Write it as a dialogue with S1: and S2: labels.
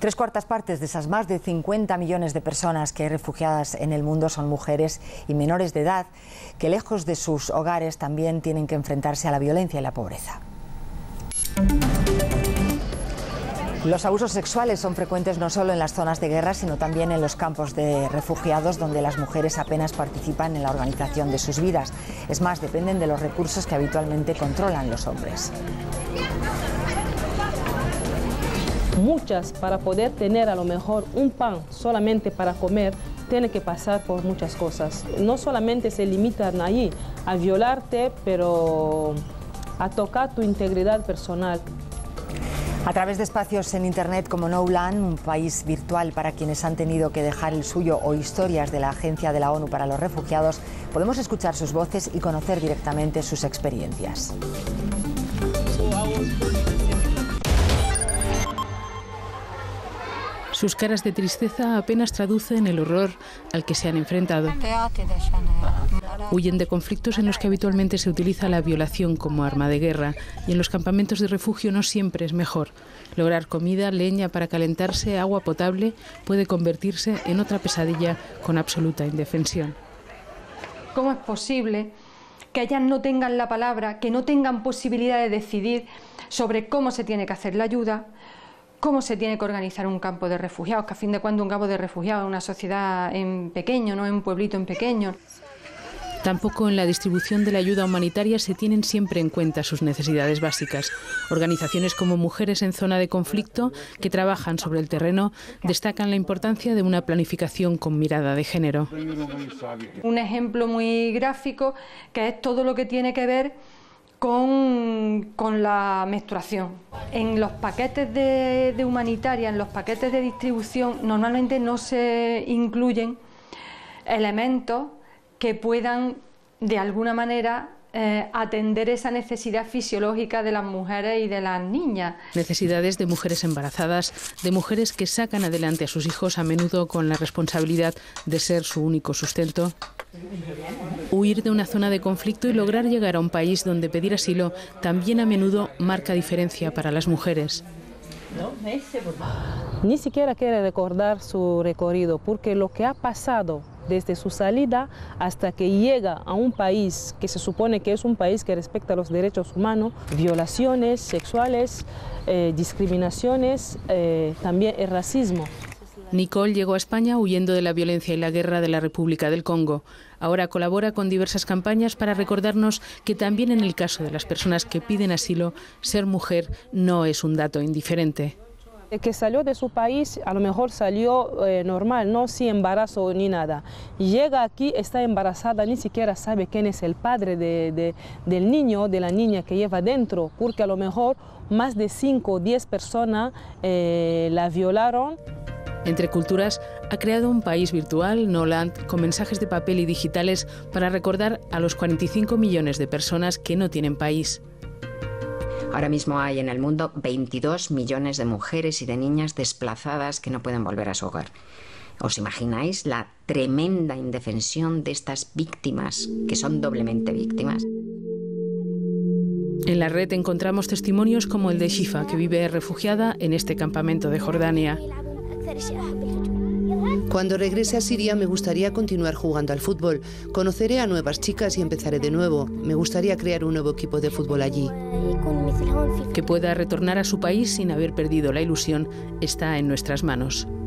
S1: 3/4 de esas más de 50 millones de personas que hay refugiadas en el mundo son mujeres y menores de edad que, lejos de sus hogares, también tienen que enfrentarse a la violencia y la pobreza. Los abusos sexuales son frecuentes no solo en las zonas de guerra, sino también en los campos de refugiados, donde las mujeres apenas participan en la organización de sus vidas. Es más, dependen de los recursos que habitualmente controlan los hombres.
S2: Muchas, para poder tener a lo mejor un pan solamente para comer, tienen que pasar por muchas cosas. No solamente se limitan allí a violarte, pero a tocar tu integridad personal.
S1: A través de espacios en Internet como No Land, un país virtual para quienes han tenido que dejar el suyo, o historias de la Agencia de la ONU para los Refugiados, podemos escuchar sus voces y conocer directamente sus experiencias.
S3: Sus caras de tristeza apenas traducen el horror al que se han enfrentado. Huyen de conflictos en los que habitualmente se utiliza la violación como arma de guerra, y en los campamentos de refugio no siempre es mejor. Lograr comida, leña para calentarse, agua potable puede convertirse en otra pesadilla con absoluta indefensión.
S4: ¿Cómo es posible que ellas no tengan la palabra, que no tengan posibilidad de decidir sobre cómo se tiene que hacer la ayuda, cómo se tiene que organizar un campo de refugiados, que a fin de cuentas un campo de refugiados es una sociedad en pequeño, no en un pueblito en pequeño?
S3: Tampoco en la distribución de la ayuda humanitaria se tienen siempre en cuenta sus necesidades básicas. Organizaciones como Mujeres en Zona de Conflicto, que trabajan sobre el terreno, destacan la importancia de una planificación con mirada de género.
S4: Un ejemplo muy gráfico, que es todo lo que tiene que ver con la menstruación. En los paquetes de humanitaria, en los paquetes de distribución, normalmente no se incluyen elementos que puedan, de alguna manera, atender esa necesidad fisiológica de las mujeres y de las niñas.
S3: Necesidades de mujeres embarazadas, de mujeres que sacan adelante a sus hijos, a menudo con la responsabilidad de ser su único sustento. Huir de una zona de conflicto y lograr llegar a un país donde pedir asilo también a menudo marca diferencia para las mujeres.
S2: Ni siquiera quiere recordar su recorrido, porque lo que ha pasado desde su salida hasta que llega a un país que se supone que es un país que respeta los derechos humanos, violaciones sexuales, discriminaciones, también el racismo.
S3: Nicole llegó a España huyendo de la violencia y la guerra de la República del Congo. Ahora colabora con diversas campañas para recordarnos que también en el caso de las personas que piden asilo, ser mujer no es un dato indiferente.
S2: El que salió de su país a lo mejor salió normal, no sin embarazo ni nada. Llega aquí, está embarazada, ni siquiera sabe quién es el padre del niño, de la niña que lleva dentro, porque a lo mejor más de 5 o 10 personas la violaron.
S3: Entre Culturas ha creado un país virtual, No Land, con mensajes de papel y digitales para recordar a los 45 millones de personas que no tienen país.
S5: Ahora mismo hay en el mundo 22 millones de mujeres y de niñas desplazadas que no pueden volver a su hogar. ¿Os imagináis la tremenda indefensión de estas víctimas, que son doblemente víctimas?
S3: En la red encontramos testimonios como el de Shifa, que vive refugiada en este campamento de Jordania.
S6: Cuando regrese a Siria me gustaría continuar jugando al fútbol. Conoceré a nuevas chicas y empezaré de nuevo. Me gustaría crear un nuevo equipo de fútbol allí.
S3: Que pueda retornar a su país sin haber perdido la ilusión está en nuestras manos.